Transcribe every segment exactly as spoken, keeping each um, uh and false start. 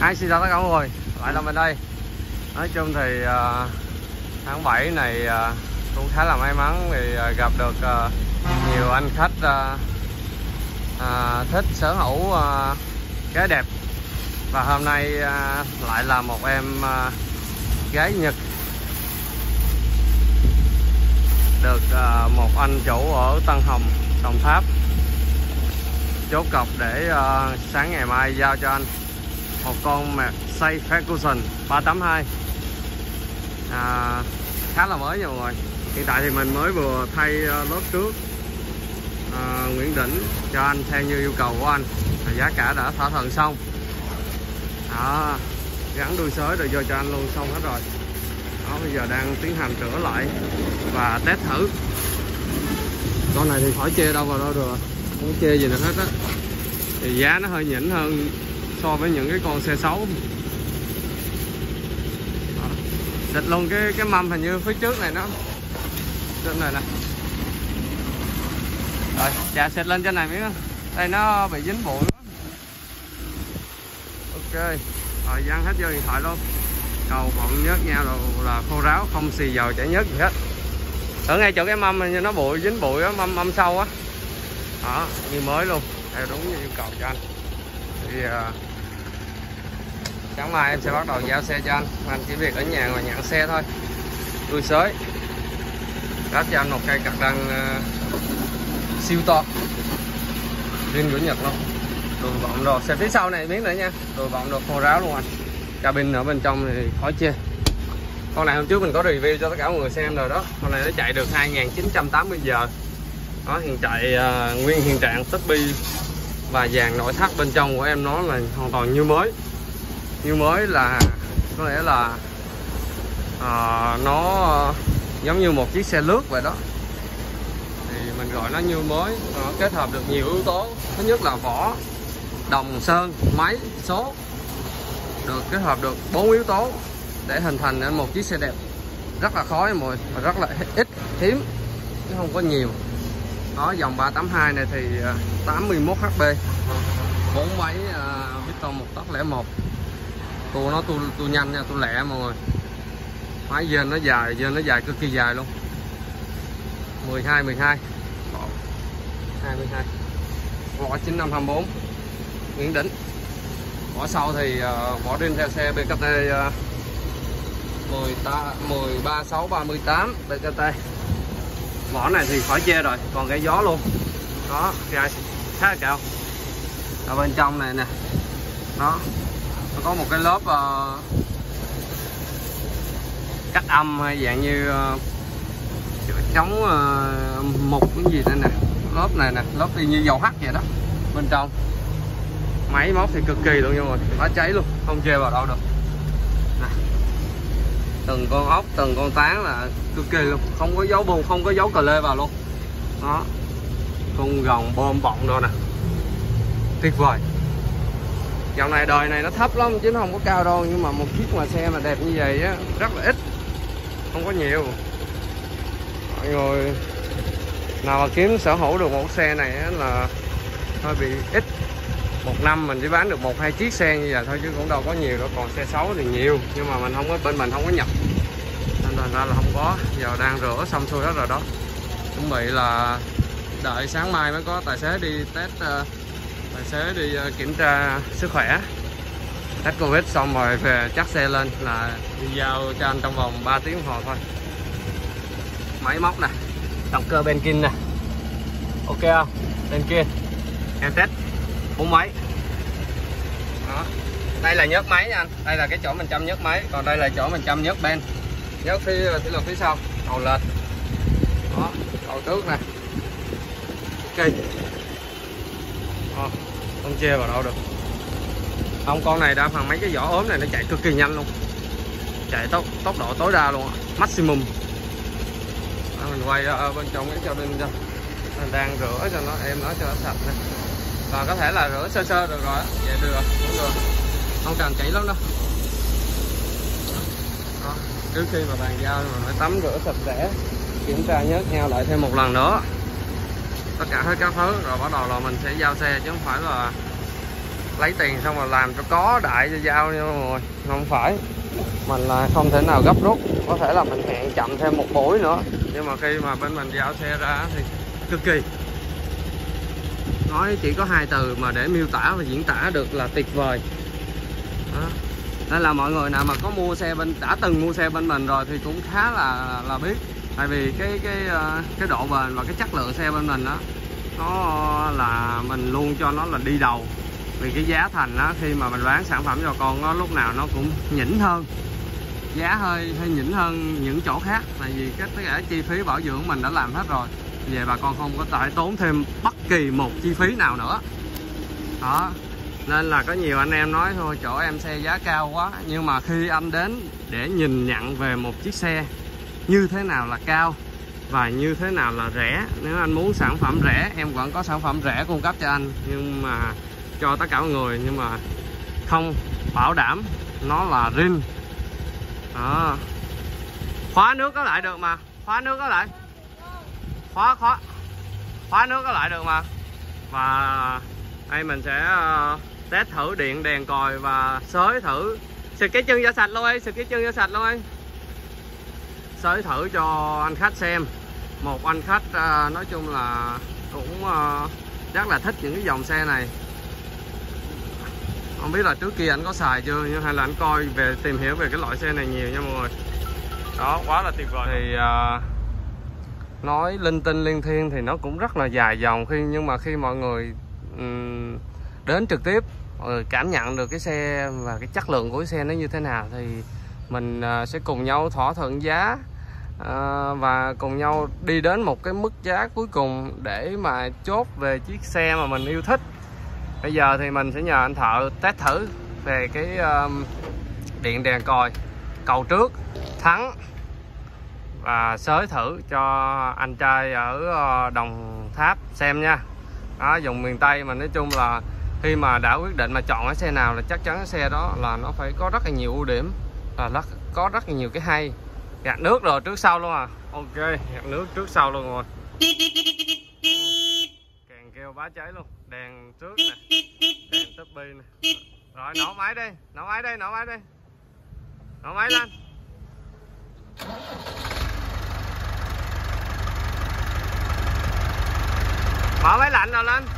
Hi, xin chào tất cả mọi người, lại là mình đây. Nói chung thì uh, tháng bảy này uh, cũng khá là may mắn vì uh, gặp được uh, nhiều anh khách uh, uh, thích sở hữu uh, gái đẹp. Và hôm nay uh, lại là một em uh, gái Nhật được uh, một anh chủ ở Tân Hồng, Đồng Tháp chốt cọc để uh, sáng ngày mai giao cho anh một con Mercedes Ferguson ba tám hai, à, khá là mới nha mọi người. Hiện tại thì mình mới vừa thay uh, lốp trước uh, Nguyễn Đỉnh cho anh theo như yêu cầu của anh, và giá cả đã thỏa thuận xong. Đó, gắn đuôi xới rồi vô cho anh luôn, xong hết rồi. Đó, bây giờ đang tiến hành rửa lại và test thử. Con này thì khỏi chê đâu vào đâu được, không chê gì nữa hết á. Thì giá nó hơi nhỉnh hơn so với những cái con xe xấu. Địch luôn cái cái mâm hình như phía trước này nó trên này nè. Rồi chà xịt lên trên này miếng, đây nó bị dính bụi quá. Ok, rồi văng hết vô điện thoại luôn. Cầu bọn nhớt nhau là, là khô ráo, không xì dầu chảy nhớt gì hết. Ở ngay chỗ cái mâm như nó bụi dính bụi á, mâm mâm sâu á. Đó, như mới luôn, theo đúng như yêu cầu cho anh. Thì uh, sáng mai em sẽ bắt đầu giao xe cho anh. Anh chỉ việc ở nhà và nhận xe thôi. Đuôi xới, lắp cho anh một cây cạc đăng uh, siêu to, riêng của Nhật luôn. Đùi vọng đồ, xe phía sau này miếng nữa nha. Đùi vọng đồ khô ráo luôn anh. Cabin ở bên trong thì khỏi chê. Con này hôm trước mình có review cho tất cả mọi người xem rồi đó. Con này nó chạy được hai nghìn chín trăm tám mươi giờ. Nó hiện chạy uh, nguyên hiện trạng tấp bi và dàn nội thất bên trong của em nó là hoàn toàn như mới. Như mới là có lẽ là uh, nó giống như một chiếc xe lướt vậy đó. Thì mình gọi nó như mới. Nó kết hợp được nhiều yếu tố. Thứ nhất là vỏ, đồng, sơn, máy, số, được kết hợp được bốn yếu tố để hình thành nên một chiếc xe đẹp. Rất là khó mọi người, và rất là ít, hiếm chứ không có nhiều. Đó, dòng ba tám hai này thì tám mươi mốt HP, bốn máy uh, piston một tấc lẻ một. Tua nó tua, tua nhanh nha, tua lẹ mọi người. Máy dên nó dài, dên nó dài cực kỳ dài luôn. mười hai mười hai hai mươi hai, vỏ chín năm hai bốn Nguyễn Đỉnh. Vỏ sau thì uh, vỏ riêng theo xe bê ca tê uh, mười ba sáu ba mươi tám bê ca tê. Vỏ này thì khỏi chê rồi, còn cái gió luôn. Đó, gai khá là cao. Ở bên trong này nè, đó, nó có một cái lớp uh, cách âm hay dạng như uh, chống uh, mục cái gì đây nè. Lớp này nè, lớp y như dầu hắt vậy đó. Bên trong máy móc thì cực kỳ luôn nha mọi người, phá cháy luôn, không chê vào đâu được. Nè, từng con ốc, từng con tán là cực kỳ luôn, không có dấu bùn, không có dấu cờ lê vào luôn. Đó, khung gồng bơm bọng rồi nè, tuyệt vời. Dòng này đời này nó thấp lắm chứ nó không có cao đâu, nhưng mà một chiếc mà xe mà đẹp như vậy á rất là ít, không có nhiều. Mọi người nào mà kiếm sở hữu được một xe này á là hơi bị ít. Một năm mình chỉ bán được một hai chiếc xe như vậy thôi chứ cũng đâu có nhiều đâu. Còn xe xấu thì nhiều, nhưng mà mình không có, bên mình không có nhập nên thành ra là không có. Giờ đang rửa xong xuôi hết rồi đó, chuẩn bị là đợi sáng mai mới có tài xế đi test, uh, tài xế đi uh, kiểm tra sức khỏe, test Covid xong rồi về chắc xe lên là đi giao cho anh trong vòng ba tiếng đồng hồ thôi. Máy móc nè, động cơ Benkin nè, ok không? Bên kia em test bốn máy. Đó, đây là nhớt máy nha anh, đây là cái chỗ mình chăm nhớt máy, còn đây là chỗ mình chăm nhớt ben. Nhớt phía thì là phía sau cầu lệch. Đó, cầu trước nè, ok. Đó, không chê vào đâu được. Không, con này đa phần mấy cái vỏ ốm này nó chạy cực kỳ nhanh luôn, chạy tốc tốc độ tối đa luôn, maximum. Đó, mình quay ở bên trong cái cabin cho, mình đang rửa cho nó, em nói cho nó sạch nè. Và có thể là rửa sơ sơ được rồi, vậy được, cũng được, không cần kỹ lắm đâu. Đó, trước khi mà bàn giao mình phải tắm rửa sạch sẽ, kiểm tra nhớt nhau lại thêm một lần nữa, tất cả hết các thứ rồi bắt đầu là mình sẽ giao xe, chứ không phải là lấy tiền xong rồi làm cho có đại cho giao nha mọi người, không phải mình là không thể nào gấp rút. Có thể là mình hẹn chậm thêm một buổi nữa, nhưng mà khi mà bên mình giao xe ra thì cực kỳ, nói chỉ có hai từ mà để miêu tả và diễn tả được là tuyệt vời đó. Nên là mọi người nào mà có mua xe bên, đã từng mua xe bên mình rồi thì cũng khá là là biết, tại vì cái cái cái độ bền và cái chất lượng xe bên mình đó, nó là mình luôn cho nó là đi đầu. Vì cái giá thành đó, khi mà mình bán sản phẩm cho con nó lúc nào nó cũng nhỉnh hơn, giá hơi hơi nhỉnh hơn những chỗ khác, tại vì cái tất cả chi phí bảo dưỡng mình đã làm hết rồi, về bà con không có phải tốn thêm bất kỳ một chi phí nào nữa đó. Nên là có nhiều anh em nói thôi chỗ em xe giá cao quá, nhưng mà khi anh đến để nhìn nhận về một chiếc xe như thế nào là cao và như thế nào là rẻ, nếu anh muốn sản phẩm rẻ em vẫn có sản phẩm rẻ cung cấp cho anh, nhưng mà cho tất cả mọi người, nhưng mà không bảo đảm nó là zin đó. Khóa nước có lại được mà, khóa nước có lại, khóa khóa khóa nước có lại được mà. Và đây mình sẽ uh, test thử điện đèn còi và xới thử, xịt cái chân cho sạch luôn đi, xịt cái chân cho sạch luôn đi, xới thử cho anh khách xem. Một anh khách uh, nói chung là cũng uh, rất là thích những cái dòng xe này. Không biết là trước kia anh có xài chưa, nhưng hay là anh coi về tìm hiểu về cái loại xe này nhiều nha mọi người. Đó, quá là tuyệt vời. Thì uh, nói linh tinh liên thiên thì nó cũng rất là dài dòng, khi nhưng mà khi mọi người um, đến trực tiếp, mọi người cảm nhận được cái xe và cái chất lượng của cái xe nó như thế nào thì mình uh, sẽ cùng nhau thỏa thuận giá uh, và cùng nhau đi đến một cái mức giá cuối cùng để mà chốt về chiếc xe mà mình yêu thích. Bây giờ thì mình sẽ nhờ anh thợ test thử về cái um, điện đèn còi, cầu trước, thắng và xới thử cho anh trai ở Đồng Tháp xem nha. Đó, dùng miền Tây mà nói chung là khi mà đã quyết định mà chọn cái xe nào là chắc chắn cái xe đó là nó phải có rất là nhiều ưu điểm, là nó có rất là nhiều cái hay. Gạt nước rồi trước sau luôn à. Ok, gạt nước trước sau luôn rồi. Kèn kêu bá cháy luôn. Đèn trước nè, đèn túp bi nè. Rồi nổ máy đi, nổ máy đi, nổ máy đi, nổ máy lên. Mở máy lạnh rồi lên.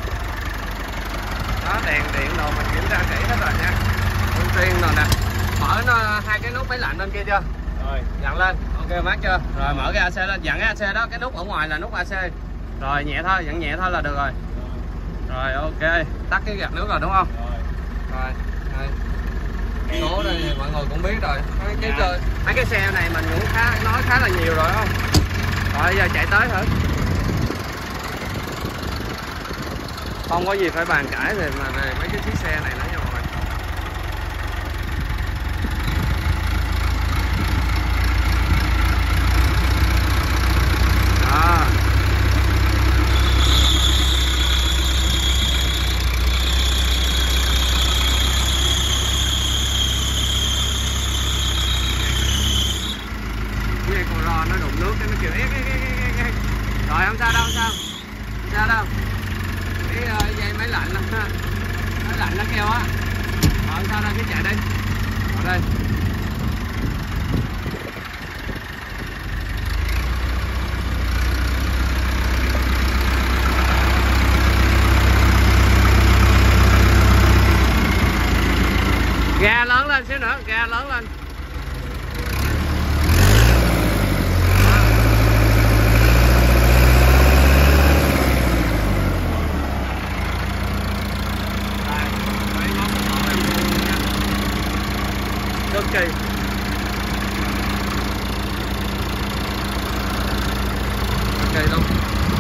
Đó, đèn điện rồi mình kiểm tra kỹ hết rồi nha. Ưu tiên rồi nè. Mở nó hai cái nút máy lạnh bên kia chưa? Rồi, dặn lên. Ok mát chưa? Rồi mở cái a xê lên, dặn cái a xê đó, cái nút ở ngoài là nút a xê. Rồi nhẹ thôi, dặn nhẹ thôi là được rồi. Rồi ok, tắt cái gạt nước rồi đúng không? Rồi. Rồi. Số đây thì mọi người cũng biết rồi. Mấy cái chơi, mấy cái xe này mình cũng khá nói khá là nhiều rồi không? Rồi giờ chạy tới thử. Không có gì phải bàn cãi về mà về mấy cái chiếc xe này nữa nha mọi người. Đó. Cái con ro nó đụng nước cái nó kiểu ép ép ép ép. Rồi không sao đâu, không sao. Không sao đâu. Cái uh, dây máy lạnh đó, máy lạnh nó kêu á. Rồi sao đâu, cứ chạy đi. Ở đây. Ga lớn lên xíu nữa, ga lớn lên. Cực kỳ. Cực kỳ luôn.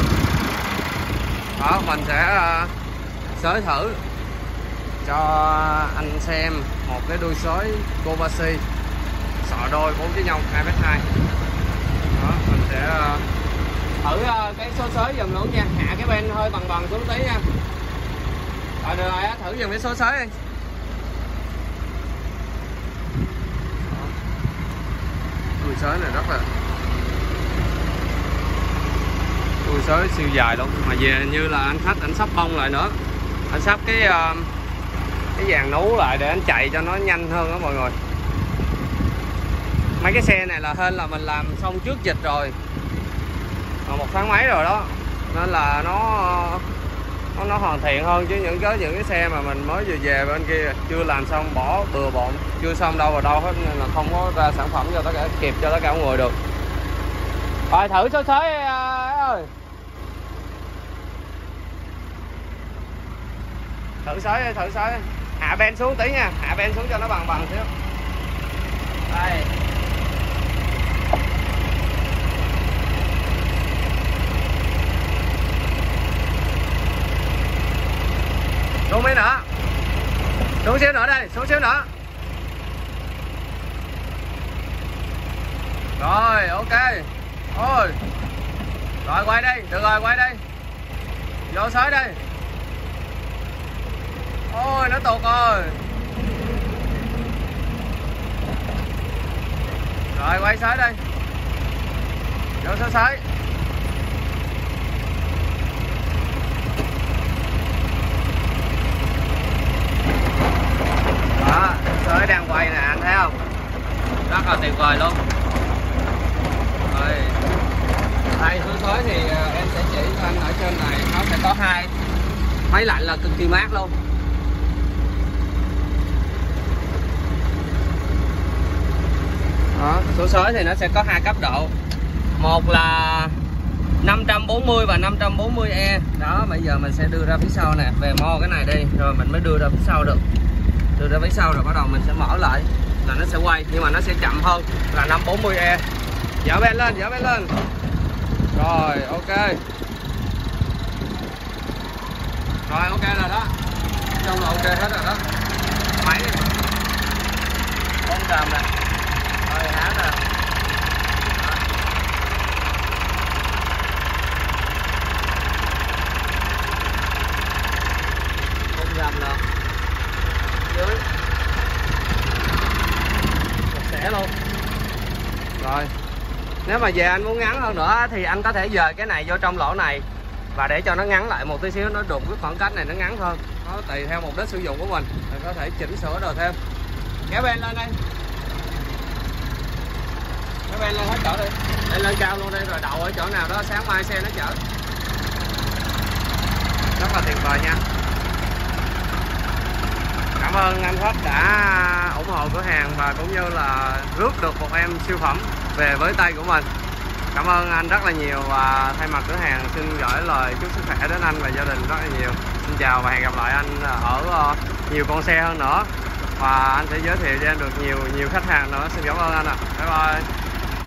Đó, mình sẽ uh, xới thử cho anh xem một cái đuôi xới Kobayashi sọ đôi bốn cái nhông hai mét hai. Đó, mình sẽ uh, thử uh, cái số xới dùm luôn nha, hạ cái bên hơi bằng bằng xuống tí nha. Rồi được rồi, thử dùm cái số xới đi. Đuôi xới này rất là đuôi xới siêu dài luôn, mà về như là anh khách anh sắp bông lại nữa, anh sắp cái uh, cái dàn nú lại để anh chạy cho nó nhanh hơn đó mọi người. Mấy cái xe này là hên là mình làm xong trước dịch rồi, một tháng mấy rồi đó, nên là nó nó, nó hoàn thiện hơn. Chứ những cái những cái xe mà mình mới vừa về bên kia chưa làm xong, bỏ bừa bộn, chưa xong đâu vào đâu hết, nên là không có ra sản phẩm cho tất cả kịp cho tất cả mọi người được. Rồi thử xới xới ơi, thử xới thử xới hạ ben xuống tí nha, hạ ben xuống cho nó bằng bằng xíu. Đây xuống mấy nữa, xuống xíu nữa đây, xuống xíu nữa. Rồi ok. Ôi rồi quay đây, được rồi quay đây, vô xới đây. Ôi nó tuột rồi. Rồi quay xới đây, vô xới xới. Đó, xới đang quay nè, anh thấy không? Rất là tuyệt vời luôn. Rồi đây xới xới thì em sẽ chỉ cho anh ở trên này, nó sẽ có hai máy lạnh là cực kỳ mát luôn. Đó, số xới thì nó sẽ có hai cấp độ, một là năm trăm bốn mươi và năm trăm bốn mươi E. Đó, bây giờ mình sẽ đưa ra phía sau nè, về mo cái này đi rồi mình mới đưa ra phía sau được. Đưa ra phía sau rồi bắt đầu mình sẽ mở lại là nó sẽ quay, nhưng mà nó sẽ chậm hơn là năm bốn mươi E. Dở ben lên, dở ben lên. Rồi ok. Rồi ok rồi đó, trong là ok hết rồi đó. Máy bóng đầm nè, rồi há nè. Bóng đầm nè, dưới sạch sẽ luôn. Rồi nếu mà về anh muốn ngắn hơn nữa thì anh có thể dời cái này vô trong lỗ này và để cho nó ngắn lại một tí xíu, nó đụng cái khoảng cách này nó ngắn hơn. Nó tùy theo mục đích sử dụng của mình, mình có thể chỉnh sửa đồ thêm. Kéo ben lên đây, kéo ben lên hết chỗ đi, lên lên cao luôn đi, rồi đậu ở chỗ nào đó sáng mai xe nó chở. Rất là tuyệt vời nha. Cảm ơn anh Pháp đã ủng hộ cửa hàng và cũng như là rước được một em siêu phẩm về với tay của mình. Cảm ơn anh rất là nhiều, và thay mặt cửa hàng xin gửi lời chúc sức khỏe đến anh và gia đình rất là nhiều. Xin chào và hẹn gặp lại anh ở nhiều con xe hơn nữa, và anh sẽ giới thiệu cho em được nhiều nhiều khách hàng nữa. Xin cảm ơn anh ạ. À. Bye bye.